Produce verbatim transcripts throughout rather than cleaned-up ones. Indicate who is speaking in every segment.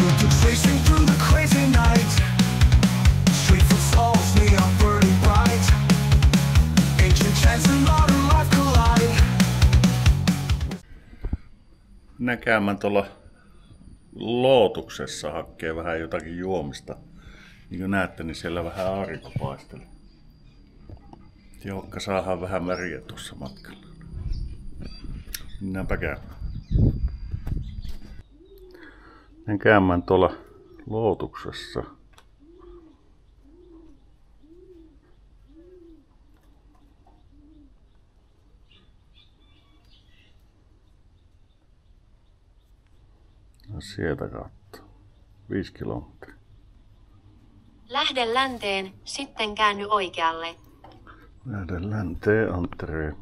Speaker 1: Chasing through the crazy night, street food stalls, neon burning bright, ancient chants and modern life collide.
Speaker 2: Minä käymään tuolla Lootuksessa hakkee vähän jotakin juomista. Niin kuin näette, niin siellä vähän aurinko paistelee. Johonka saadaan vähän väriä tuossa matkalla. Mennäänpä käymään. Menen käymään tuolla Lootuksessa. No sieltä kautta. Viisi kilometriä.
Speaker 3: Lähde länteen, sitten käänny oikealle.
Speaker 2: Lähde länteen, Antre.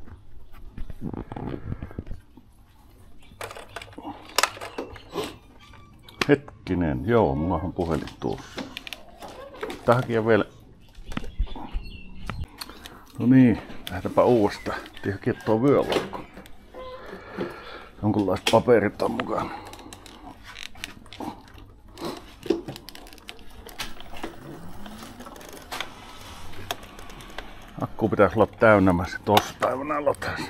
Speaker 2: Hetkinen, joo, mulla on puhelin tuossa. Tähänkin vielä. No niin, lähdetääpä uudestaan. Tiedäkin, että tuo vyölakko. Jonkunlaiset paperit on mukana. Akku pitäisi olla täynnä, mä se tossa päivänä lataisin.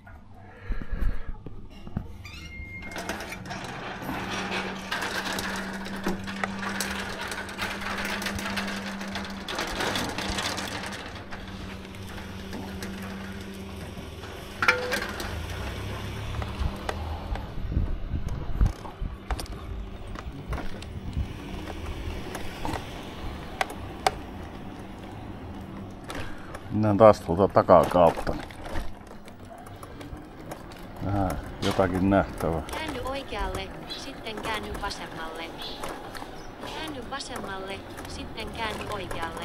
Speaker 2: Mennään taas tuolta takaa kautta. Vähän jotakin nähtävää.
Speaker 3: Käänny oikealle, sitten käänny vasemmalle. Käänny vasemmalle, sitten käänny oikealle.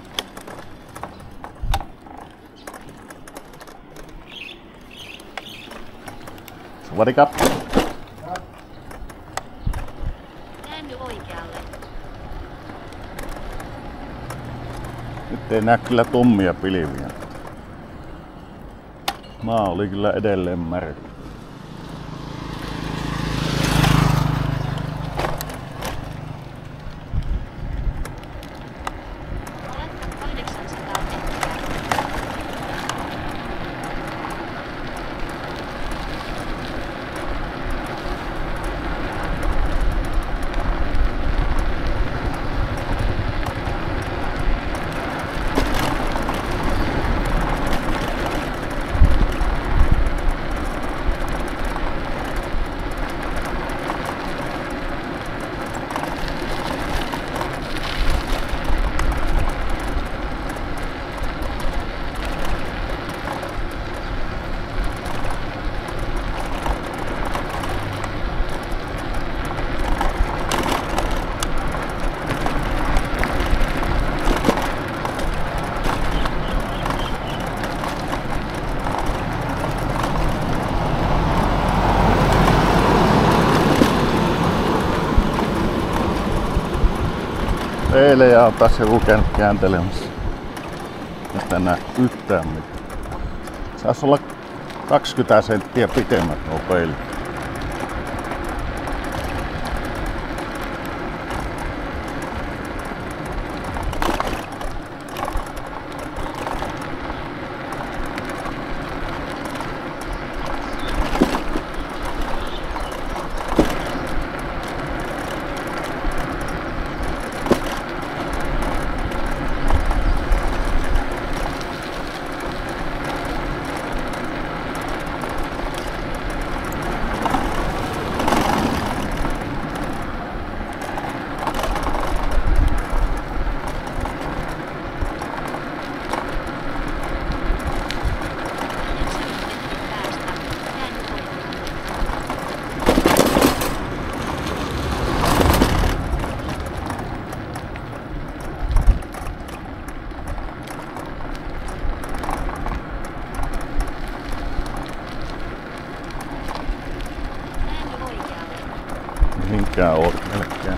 Speaker 2: Sawadee kap.
Speaker 3: Käänny oikealle.
Speaker 2: Nyt ei näe kyllä tummia pilviä. Maa oli kyllä edelleen märkä. Eilen ja on taas joku käynyt kääntelemässä. Tästä ei näe yhtään mitään. Saisi olla kaksikymmentä senttiä pitemmät nuo peilit. Mihinkään oo melkein.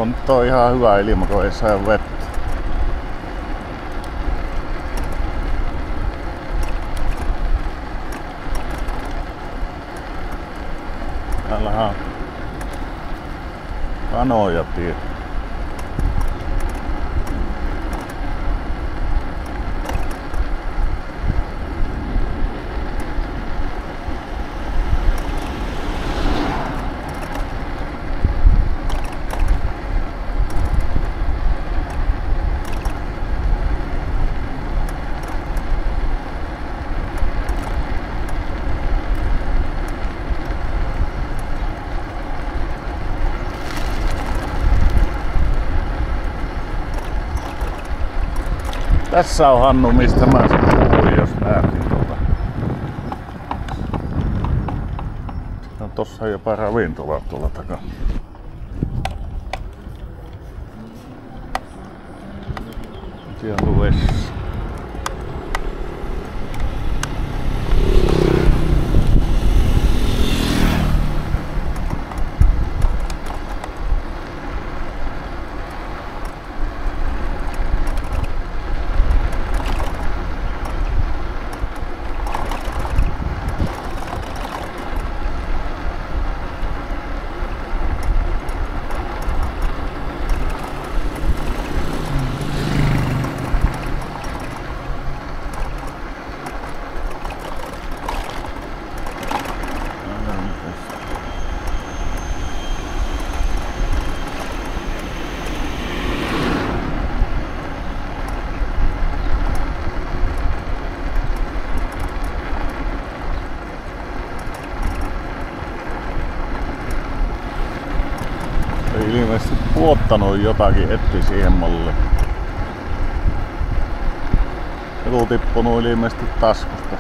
Speaker 2: Joo, nyt on ihan hyvä ilma, kun ei saa vettä. Täällähän on kanoja tie. Tässä on Hannu, mistä mä sen puhuin, jos näytin tuota. No, tossa on jopa ravintola tuolla takana. Siellä on vessa. Ilmeisesti puottanut jotakin etti siihen malliin. Joku tippunut ilmeisesti taskusta.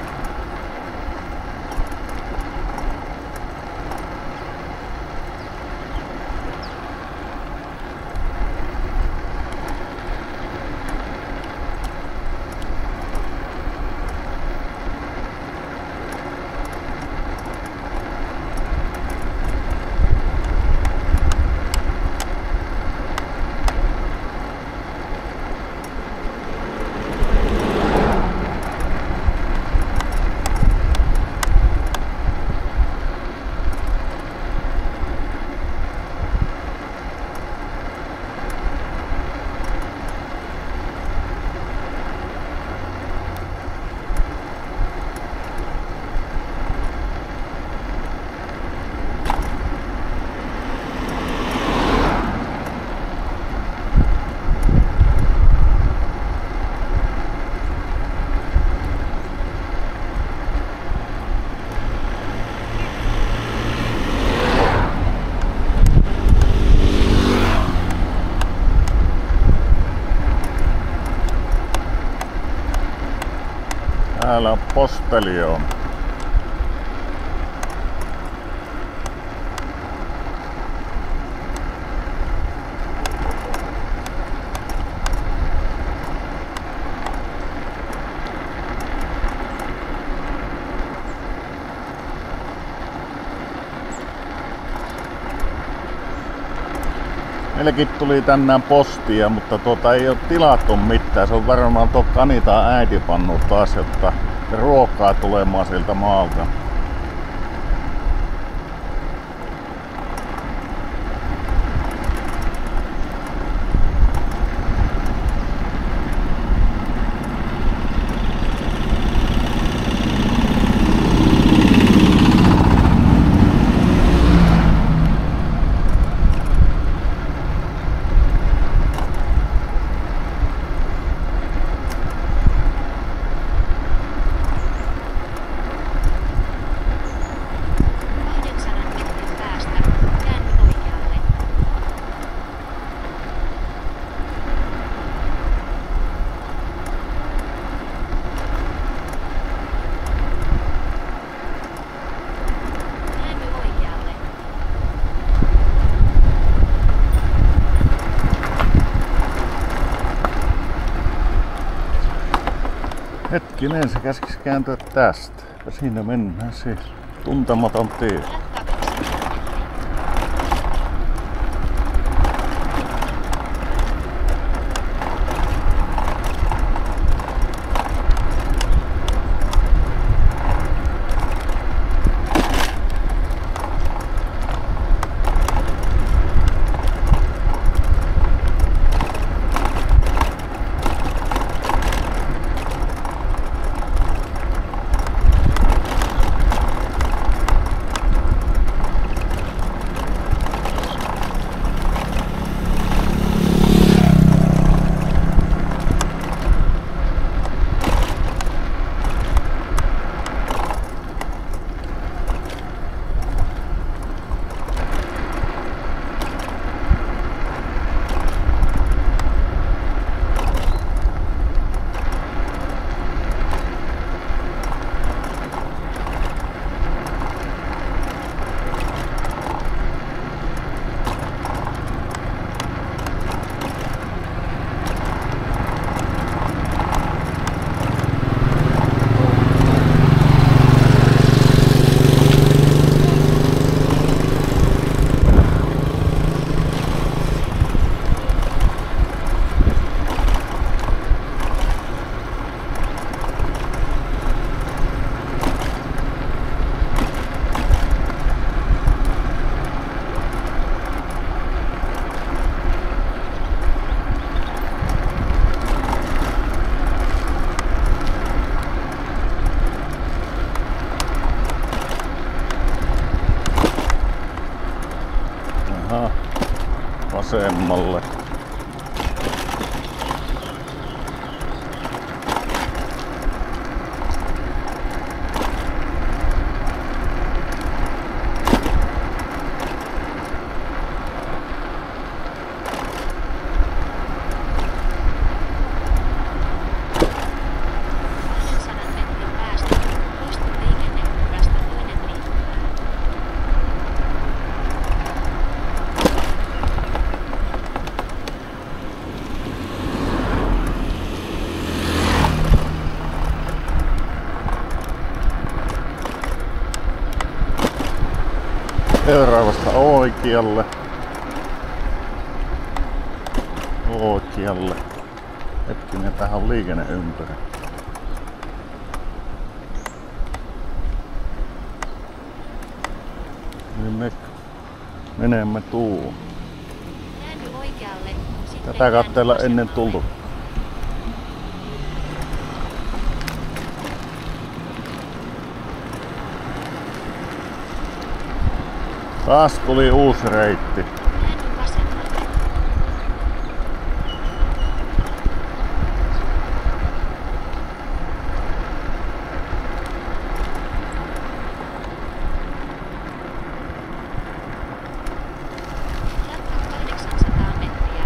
Speaker 2: Täällä on Posteljoon. Meillekin tuli tänään postia, mutta tuota ei ole tilattu mitään. Se on varmaan tuo Kanitan äiti pannut taas, jotta ruokaa tulemaan sieltä maalta. Hetkinen, se käskisi kääntyä tästä. Ja siinä mennään siis tuntematon tie. vasemmalle.
Speaker 3: kahdensadan metrin päästä poistu liikennevirrasta toinen liittymä.
Speaker 2: Seuraavasta oikealle. Oikealle. Hetkinen, tähän on liikenneympyrä. Niin me menemme tuuhun.
Speaker 3: Käänny oikealle, sitten
Speaker 2: Tätä katteella
Speaker 3: käänny
Speaker 2: ennen
Speaker 3: vasemmalle.
Speaker 2: tultu. Taas tuli uusi reitti.
Speaker 3: Käänny vasemmalle. Jatka kahdeksansataa metriä.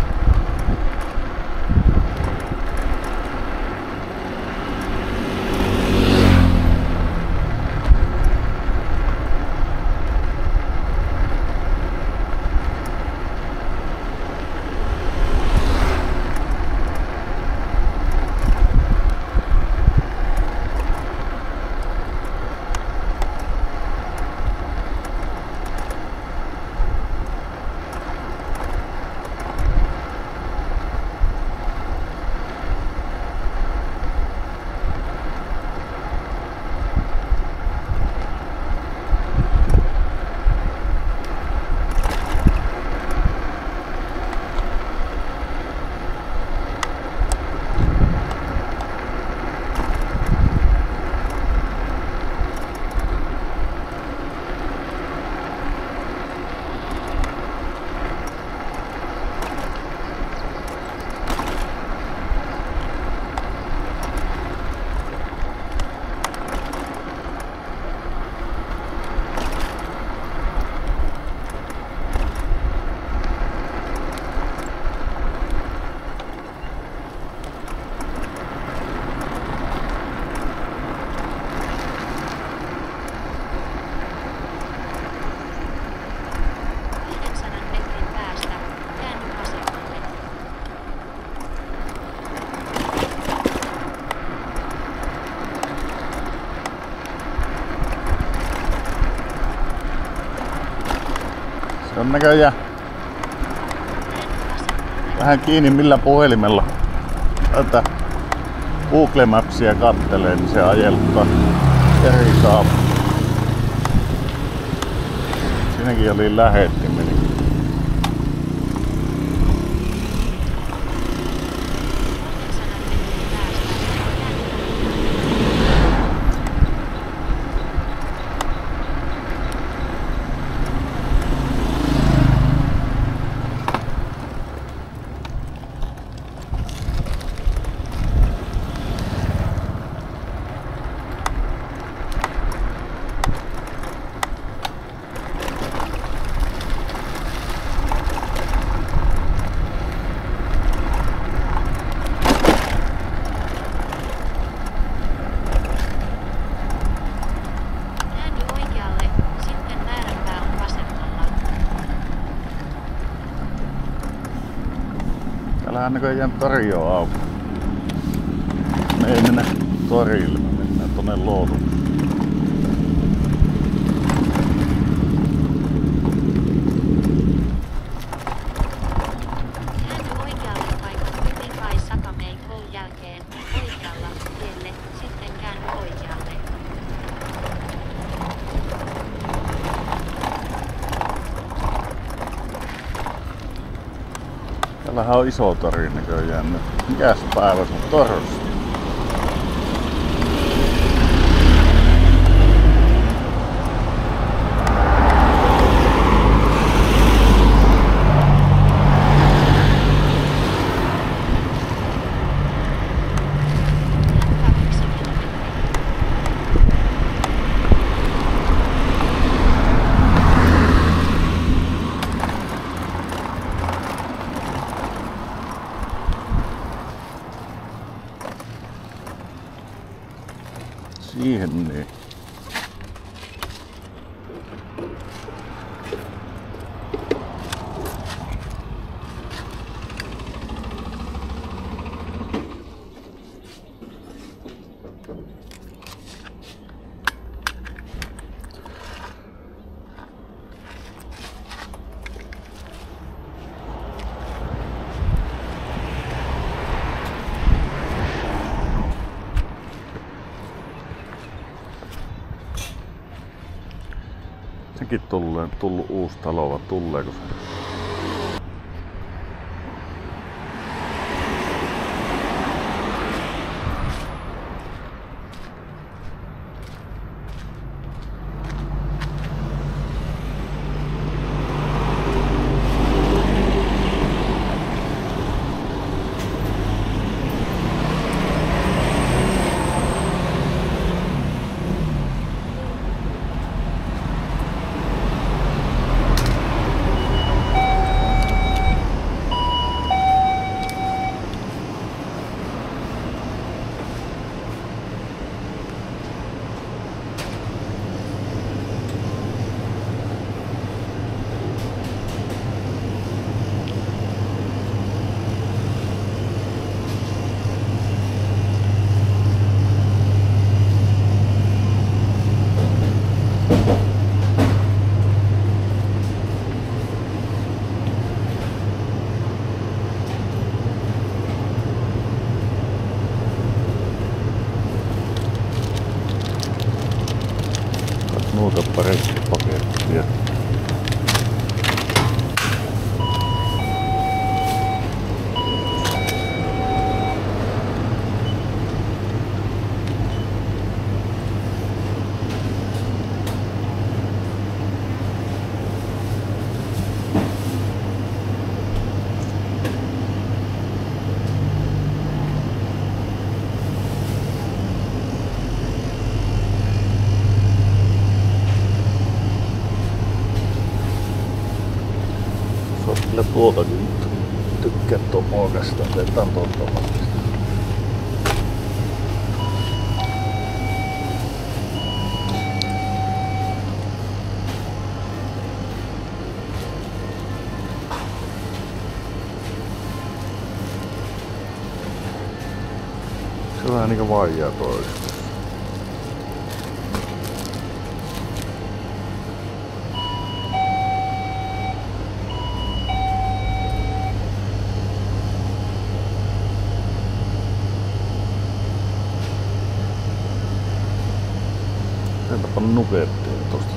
Speaker 3: kahdensadan metrin päästä käänny vasemmalle.
Speaker 2: Se on näköjään
Speaker 3: Käänny vasemmalle.
Speaker 2: vähän kiinni millä puhelimella tätä Google Mapsia kattelee, niin se ajeluttaa eri saapu. Siinäkin oli lähettimeni.
Speaker 3: kahdensadan metrin päästä käänny Käänny oikealle, sitten määränpää on vasemmalla.
Speaker 2: Täällähän näköjään tori on auki. Me ei mennä torille, me mennään tonne Loutukseen.
Speaker 3: Käänny oikealle vaikka Kai Sakamei koulun jälkeen, oikealla tielle, sitten käänny oikealle.
Speaker 2: Täällähän on iso tori näköjään nyt. Mikäs päivä se on? Torstai. Siihen niin. Sekin tullut, tullut uusi talo, vai tuleeko se? Nuotappa rekkipakettia. Kyllä tuotakin tykkää tuon muokasta, otetaan tuon tomatista. Se on vähän niinku vaijaa toista. Sieltäpä nukettiin tosta.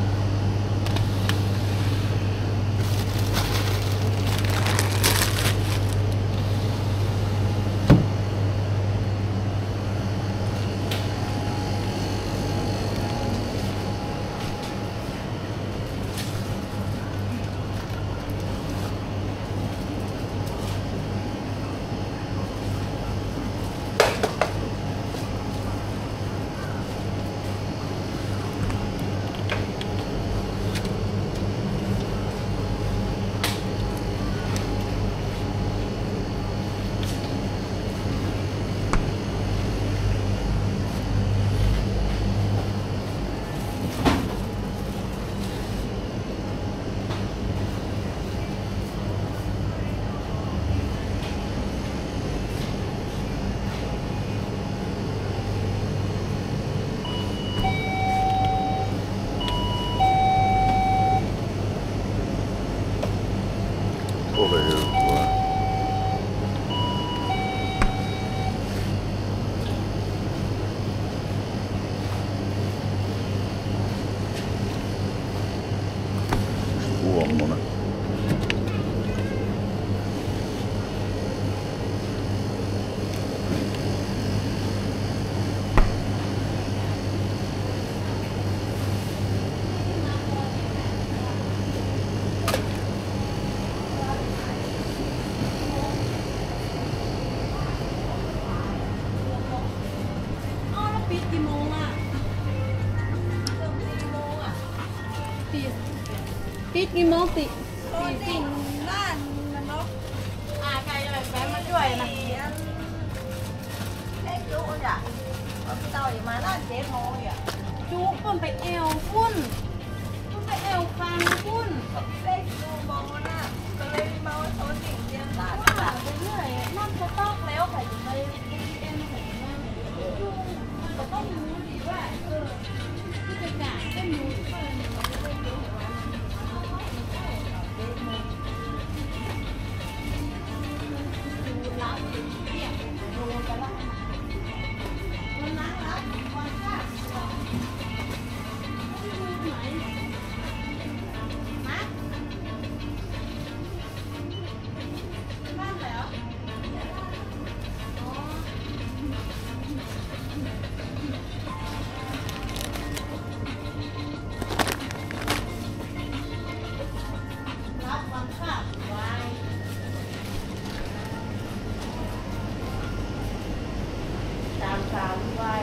Speaker 2: Oli hyvä. Tuommoinen.
Speaker 4: Pitkin me oltiin.
Speaker 5: Oltiin näin, no. À, cây rồi, phải mà chuối nè. Em chú ơi dạ. Ở cái tàu อีมาหน้าเจ๊โมอ่ะ
Speaker 4: จุกมันไปเอวพุ่นมันไปเอวฟังพุ่น
Speaker 5: ได้ดูมองน่ะก็เลยมาว่าโซนสิ่งเดียวกัน
Speaker 4: ว่าไปเรื่อยมันจะต้องแล้วใครจะไปเอ็นหัวแม่จุกมันก็ต้องรู้ดีว่าเออที่จะจ่ายก็รู้ที่ว่ามันจะเป็นรู้ว่ารับเที่ยงโดนกันละวันนั้นรับวันจ้าไหนมาบ้านแล้วรับวันข้าวไว้ตามสามไว้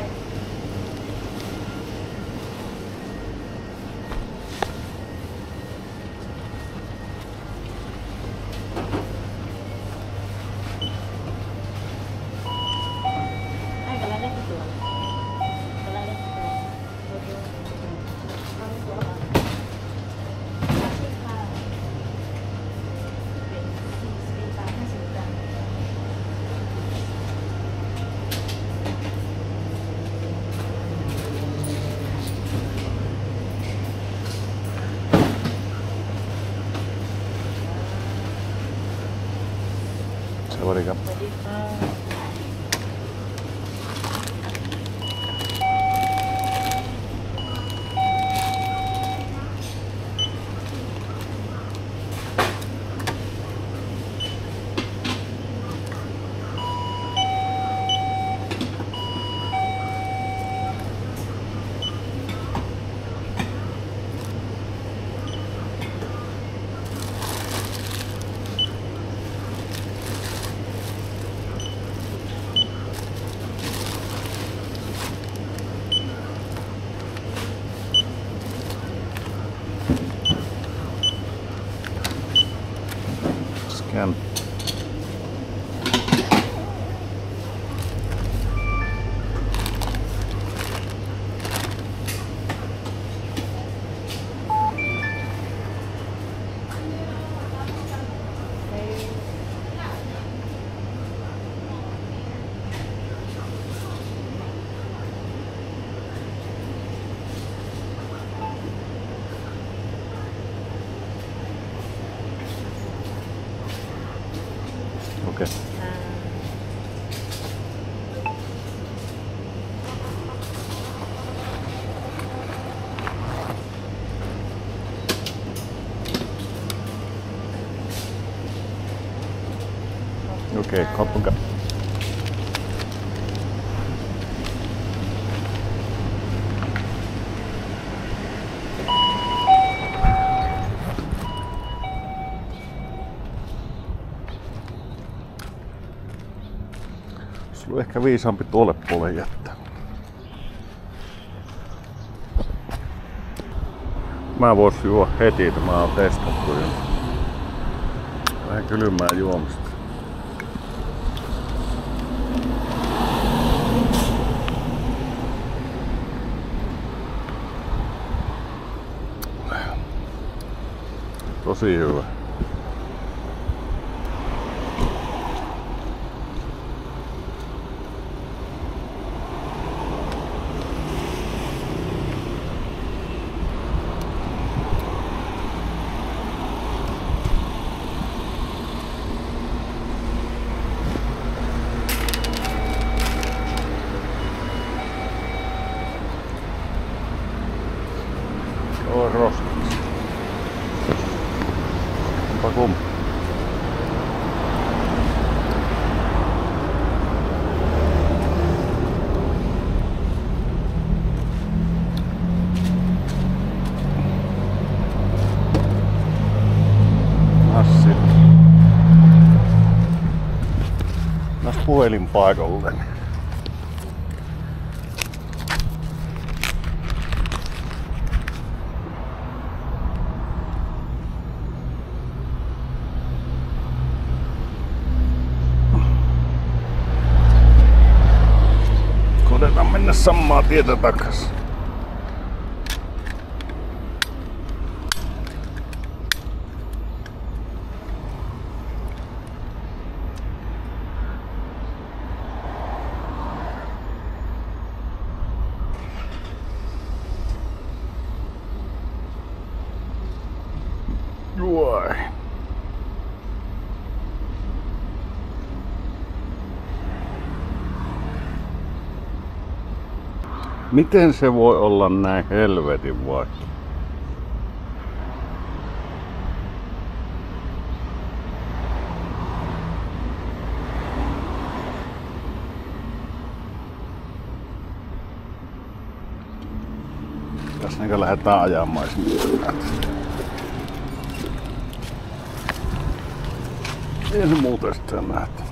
Speaker 2: สวัสดีครับ
Speaker 5: สวัสดีค่ะ
Speaker 2: สแกนโอเคโอเคขอบคุณครับSulla on ehkä viisaampi tuolle puolelle jättää. Mä vois juo heti, että mä oon testattu jo. Vähän kylmää juomista. Tosi hyvä. Oi roskiksi. Onpa kumma. Nassi. Nas puhelin paikalle. Otetaan me mennä samaa tietä takas. Juoi. Miten se voi olla näin helvetin vaikea? Tässä niin lähdetään ajamaan esimerkiksi. Ei se muuten sitten nähty.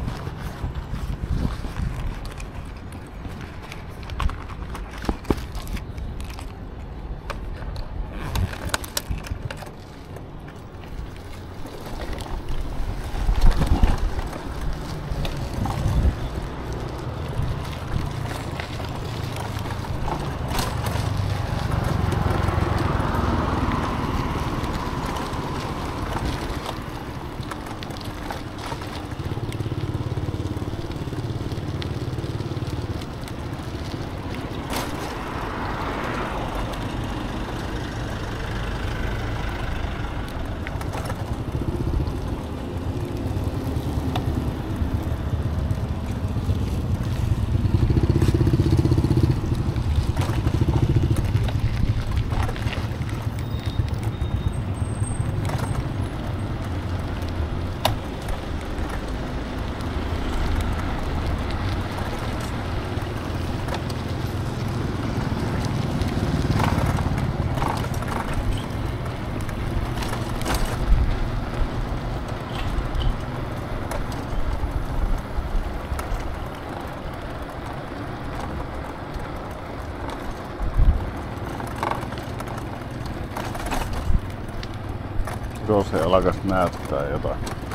Speaker 2: Tuossa se alkas näyttää jotain.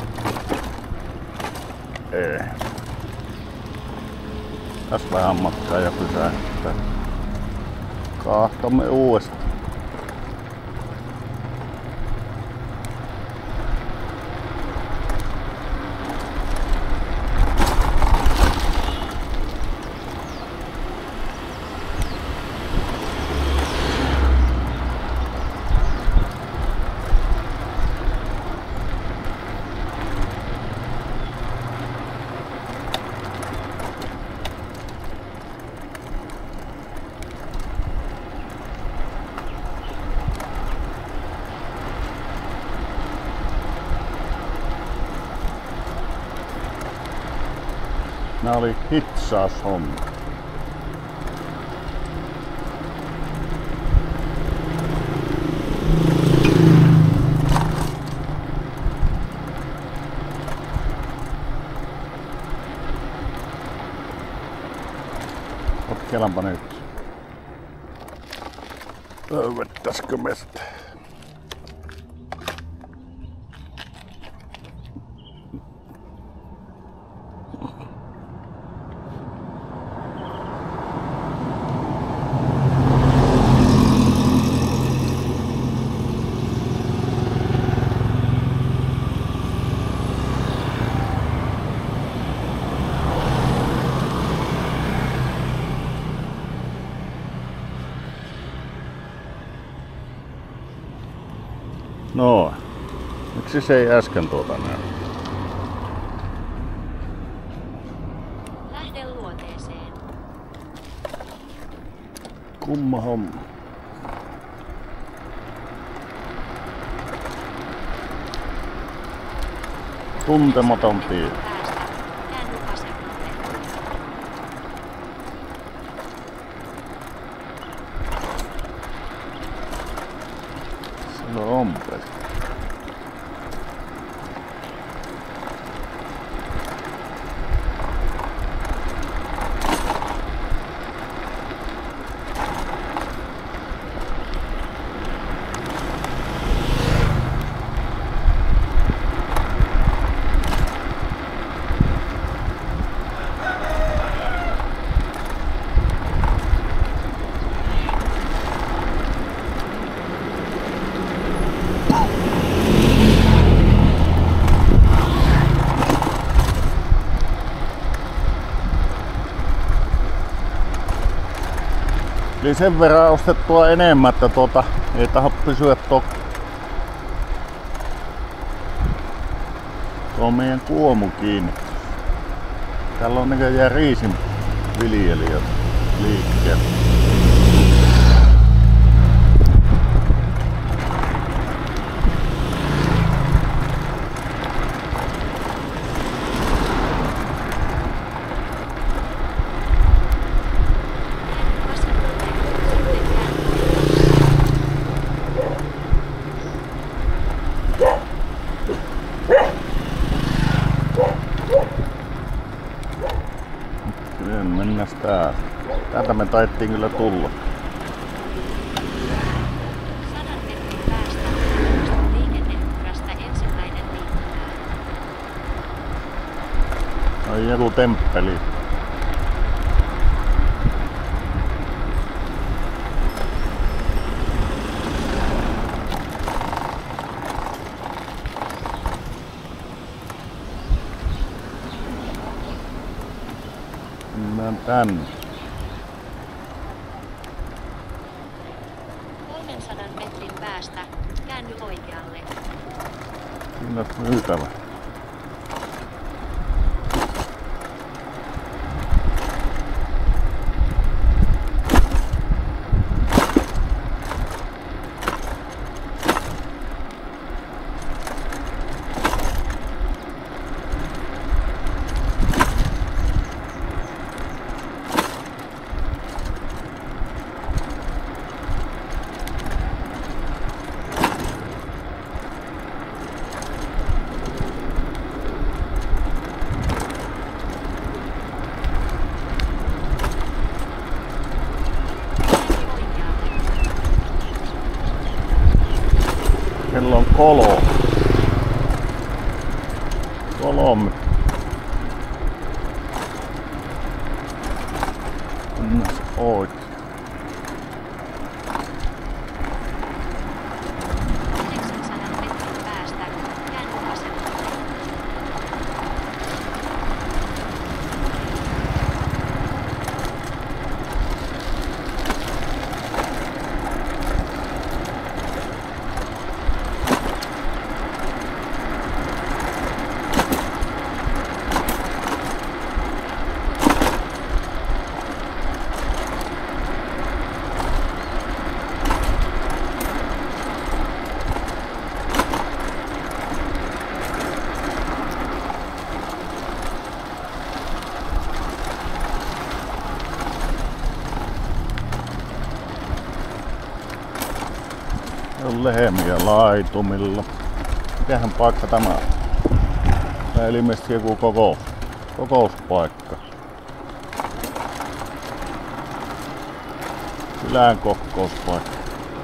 Speaker 2: Ei. Tässä vähän matkaa ja pysähtää. Kahtamme uudestaan. Nää oli hitsaushomma. Kokkeillaanpa nyt. Löydettäisikö mestä? No, miksi se ei äsken tuota näy?
Speaker 3: Lähde luoteeseen.
Speaker 2: Kumma homma. Tuntematon tie.
Speaker 3: Käänny vasemmalle.
Speaker 2: Se on ompeli. Eli sen verran ostettua enemmän, että tuota, ei taho pysyä tuo, tuo meidän kuomu kiinni. Täällä on näköjään riisin viljelijät liikkeellä. Kyllä mennäs tää. Täältä me taittiin kyllä tulla.
Speaker 3: Sadan metrin päästä liikenneympyrästä ensimmäinen liittymä.
Speaker 2: Ai joku temppeli. Mennään tänne.
Speaker 3: kolmensadan metrin päästä käänny oikealle.
Speaker 2: Siinä on myytävä. Kello on kolo. Kolme. Mennäs oikein.
Speaker 3: yhdeksänsadan metrin päästä käänny vasemmalle.
Speaker 2: On lehmiä laitumilla. Mikähän paikka tämä on? Tää ilmeisesti joku kokous, kokouspaikka. Kylän kokouspaikka.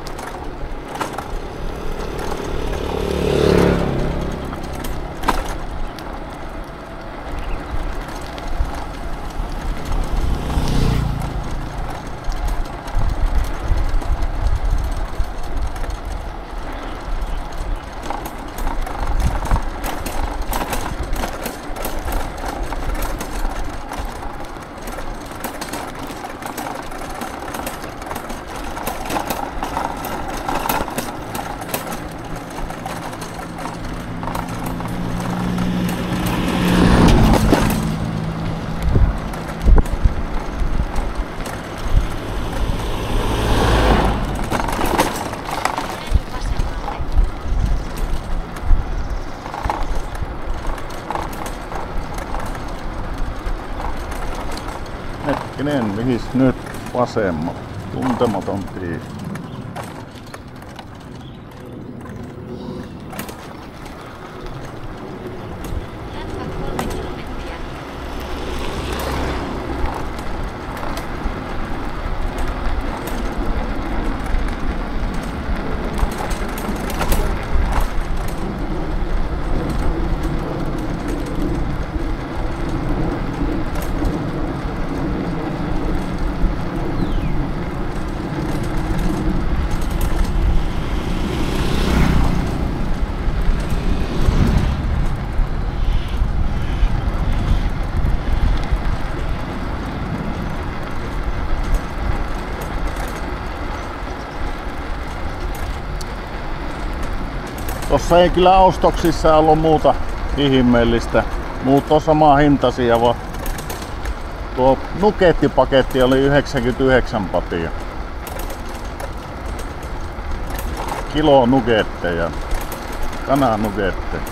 Speaker 2: Hetkinen, mihis nyt vasemmalle? Tuntematon tie.
Speaker 3: Jatka kolme kilometriä.
Speaker 2: Tossa ei kyllä ostoksissa ollut muuta ihmeellistä. Muut on sama hintaisia, vaan tuo nuggettipaketti oli yhdeksänkymmentäyhdeksän patia. Kilo nuggetteja. Kananugetteja.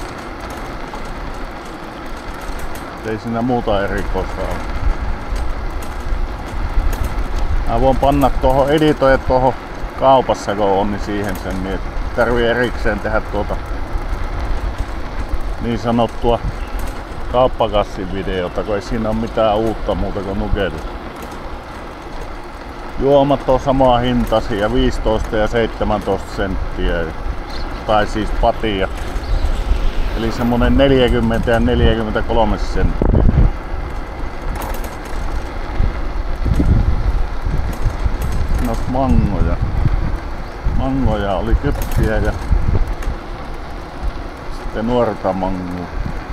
Speaker 2: Ei siinä muuta erikoista ole. Mä voin panna tuohon editoja tuohon kaupassa kun on, niin siihen sen, niin tarvii erikseen tehdä tuota niin sanottua kauppakassin videota, kun ei siinä ole mitään uutta muuta kuin nugetit. Juomat on samaa hintaisia, viisitoista ja seitsemäntoista senttiä, tai siis patia. Eli semmonen neljäkymmentä ja neljäkymmentäkolme senttiä. No mangoja. Mangoja oli kypsiä ja sitten nuorta mangoa.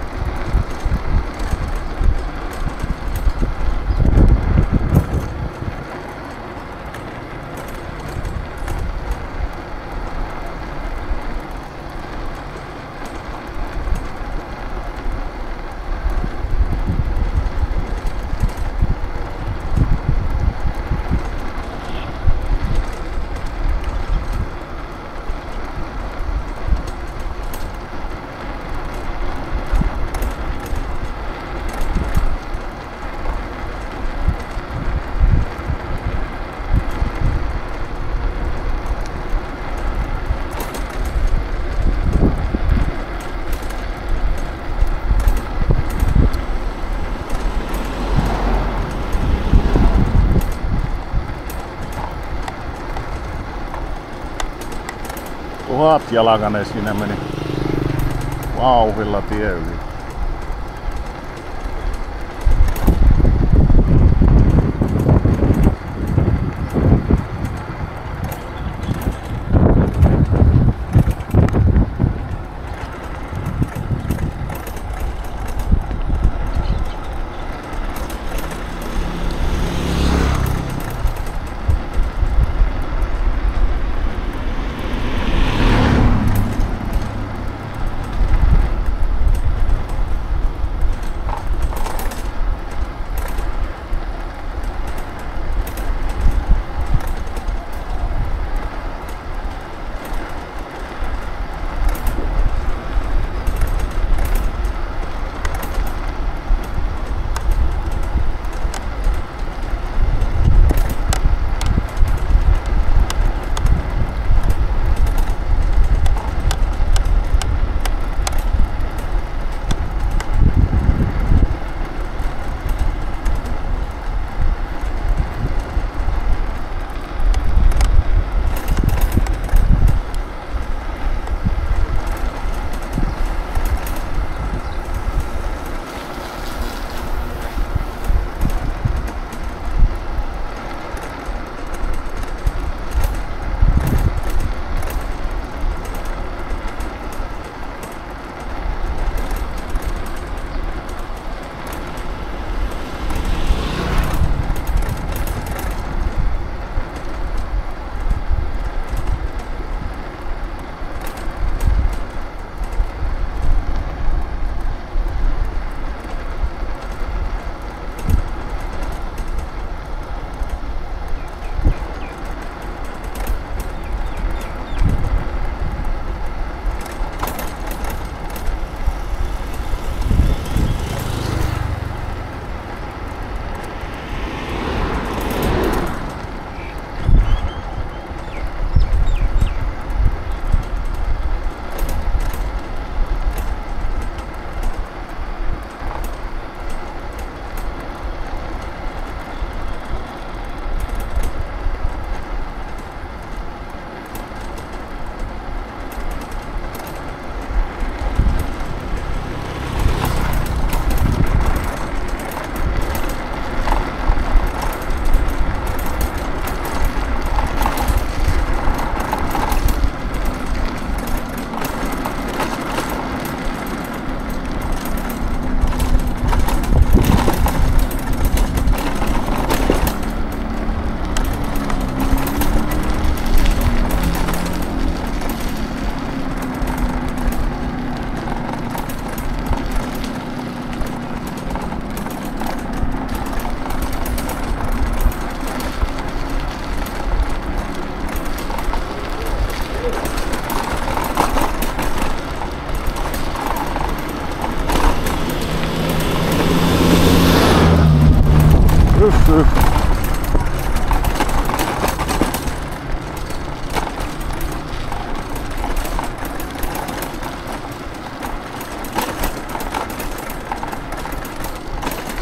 Speaker 2: Tuhat jalkainen siinä meni vauhdilla tie yli.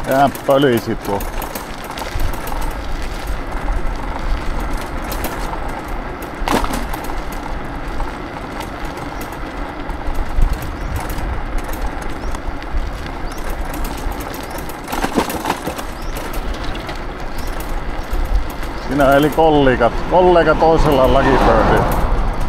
Speaker 2: Jää pölisi tuo. Siinä eli kollegat, kollega toisella Lucky Birdilla.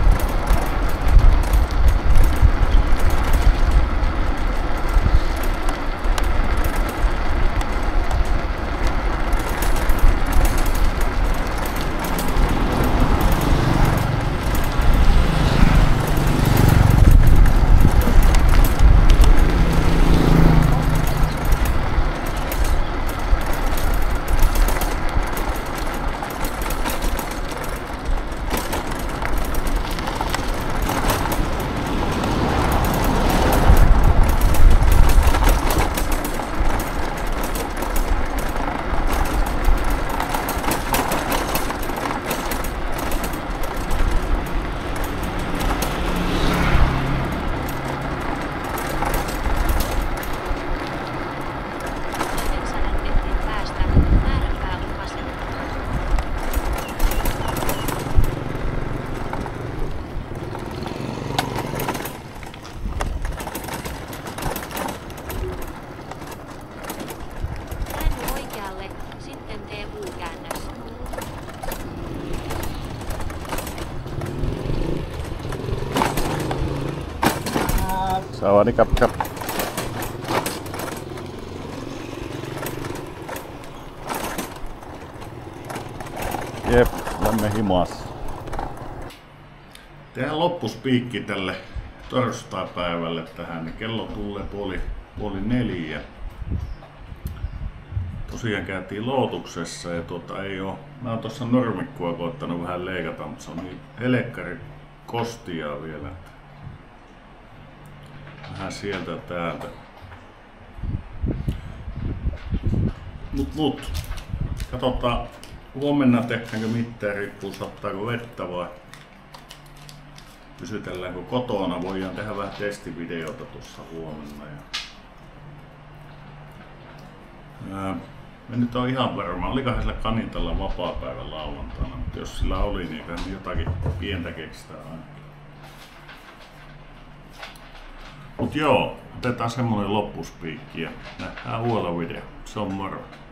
Speaker 2: Sawadi kap kap. Jep, olemme himoassa. Tehdään loppuspiikki tälle torstaipäivälle tähän, niin kello tulee puoli, puoli neljä. Tosiaan käytiin Lootuksessa ja tuota ei oo, mä oon tossa normikkua koittanut vähän leikata, mutta se on niin helkkari kostia vielä. Vähän sieltä täältä. Mut mut, katsotaan huomenna tehdäänkö mitään, riippuu sattaako vettä vai pysytelläänkö kotona. Voidaan tehdä vähän testivideota tuossa huomenna. Ja mä nyt on ihan varma, olikohan sillä Kanintalla vapaapäivä lauantaina, mutta jos sillä oli, niin jotakin pientä keksitään ainakin. Mut joo, otetaan semmonen loppuspiikki ja nähdään uudella video. Se on moro.